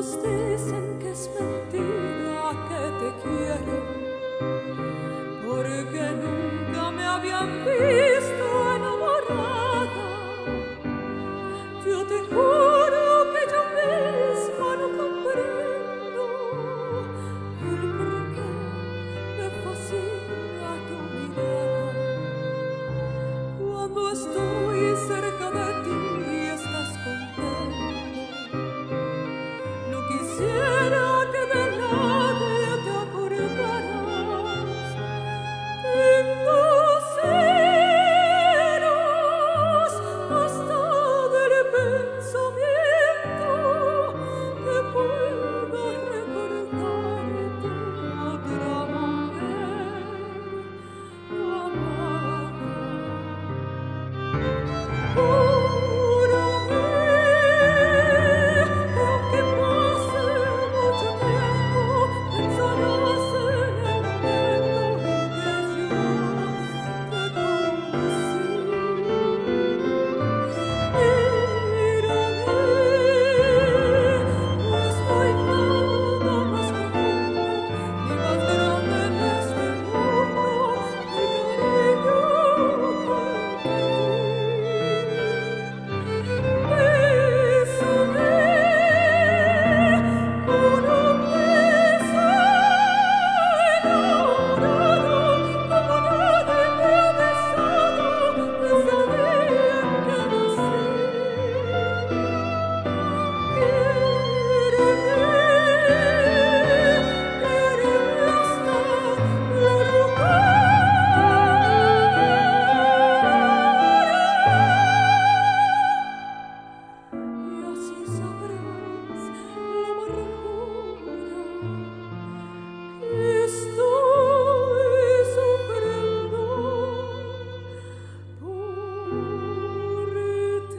dicen que es mentira que te quiero, porque nunca me habían visto enamorada. Yo te juro que yo misma no comprendo el por qué me fascina tu mirada. Cuando estoy cerca de ti estás contento. No quisiera que de nadie te acordaras. Tengo celos hasta del pensamiento que pueda recordarte otra mujer amada. Júrame que aunque pase mucho tiempo, pensarás en el momento en que yo te conocí. Mírame, no hay nada más profundo ni más grande en este mundo que el cariño que te di. Bésame con un beso enamorado como nadie me ha besado desde el día en que nací. Quiéreme hasta la locura. Y así sabrás la amargura que estoy sufriendo por ti.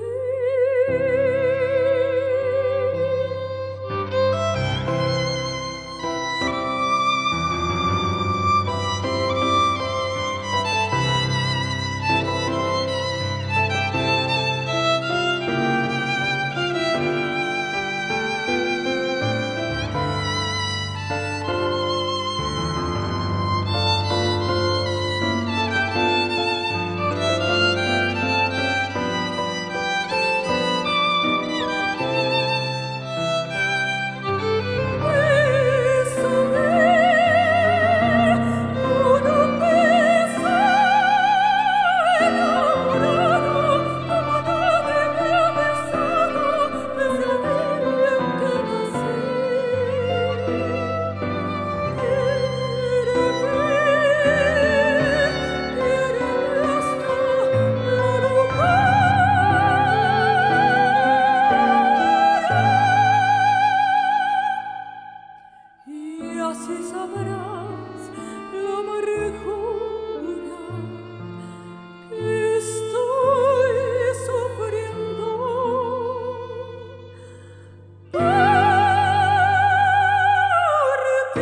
Y así sabrás la amargura que estoy sufriendo por ti.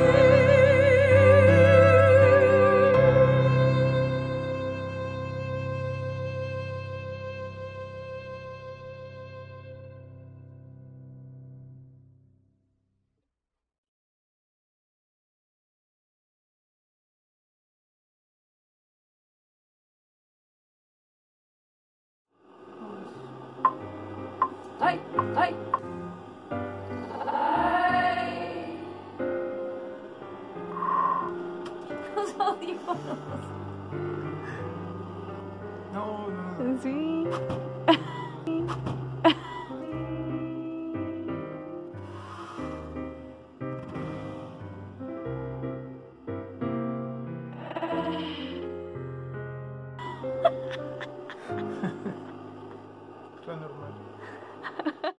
¡Ay! ¡Ay! ¡Ay! Los audífonos. No. Sí.